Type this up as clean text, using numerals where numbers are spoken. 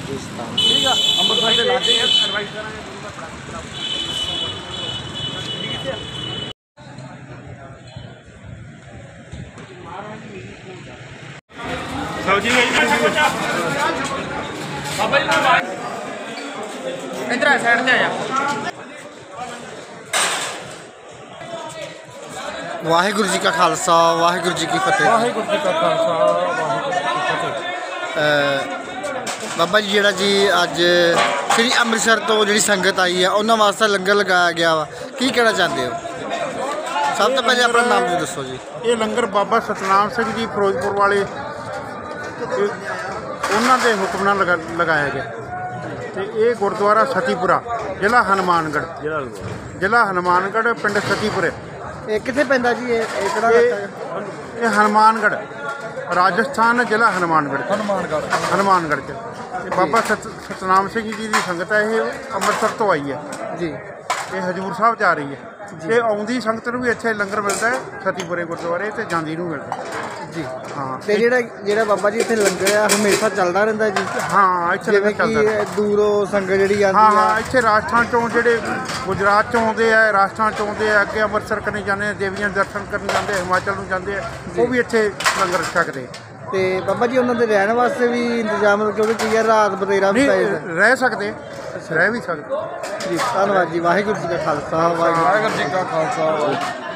इस स्थान ठीक है अंमृतसर के लागे एडवाइस करांगे सब्जी बाबा जी इधर साइड से आया। वाहिगुरु जी का खालसा वाहिगुरु जी की फतेह। वाहिगुरु जी का खालसा वाहिगुरु जी की फतेह। बाबा जी जेड़ा जी अज श्री अमृतसर तो जी संगत आई है उन्होंने वास्ते लंगर लगाया गया वा की कहना चाहते हो? सब तो पहले अपना नाम जी दसो जी। ये लंगर बाबा सतनाम सिंह जी फिरोजपुर वाले उन्होंने हुक्म नाल लगाया गया। तो ये गुरुद्वारा सतीपुरा जिला हनुमानगढ़ पिंड सतीपुरे ये कितने पैंदा जी? ये हनुमानगढ़ राजस्थान जिला हनुमानगढ़ च बाबा सतनाम सिंह जी की संगत है। ये अमृतसर तो आई है जी, ये हजूर साहब जा रही है। ये आउंदी संगत नूं भी इत्थे लंगर मिलता है सतीपुरे गुरुद्वारे ते जांदी नूं मिलता जी। हाँ ते जेड़ा बाबा जी इत्थे लंगर है हमेशा चलदा रहिंदा जी? हाँ इत्थे लंगर चलदा है। दूरों संगत जिहड़ी आंदी हाँ है। हाँ इत्थे राजस्थान चों जेहड़े गुजरात चों आउंदे आ राजस्थान चों आउंदे आ अगे अमृतसर करने जाने देवियां दर्शन करने जाते हिमाचल नूं जाते वो भी इत्थे लंगर छकदे। ते बाबा जी उन्होंने रहने वास्ते भी इंतजाम क्योंकि कई बार रात बतेरा भी रह सकते रह भी सकते जी। धन्यवाद जी। वाहिगुरु जी का खालसा वाहिगुरु जी का खालसा।